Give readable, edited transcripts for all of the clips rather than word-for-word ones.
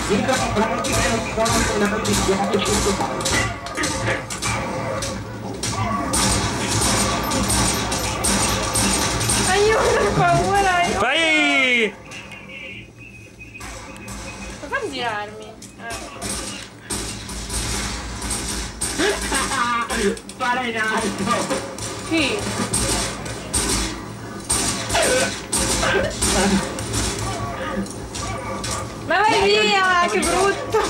Dico che pronti che non sono una posizione che ci Aiuto, che paura! Vai! Fammi girarmi. Spara in alto! Sì. Ma vai via, che brutto!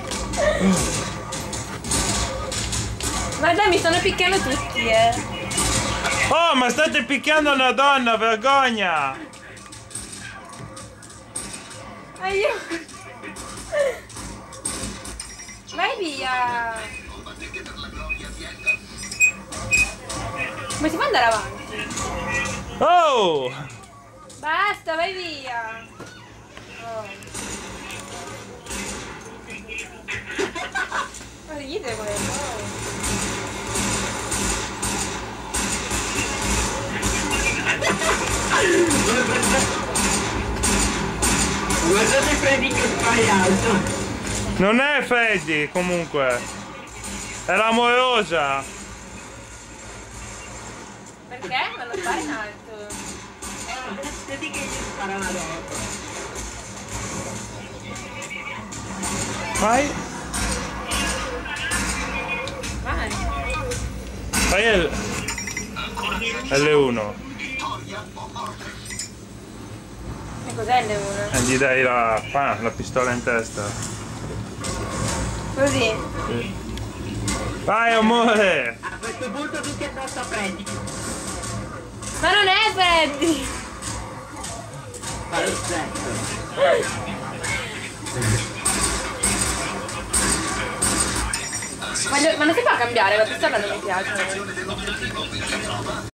Ma dai, mi stanno picchiando tutti, Oh, ma state picchiando una donna, vergogna! Aiuto! Vai via! Come si può andare avanti? Oh! Basta, vai via! Oh. Ma ride quello! Guardate Freddy che spara alto! Non è Freddy, comunque. È l'amorosa. Perché? Ma non fai in alto! Vedi che gli sparano addosso! Vai. Vai! Fai L1. E cos'è L1? E gli dai la pistola in testa. Così? Sì. Vai amore! A questo punto tutti addosso a Freddy! Ma non è Freddy! Fa lo stesso! Ma non si può cambiare, la pistola non mi piace.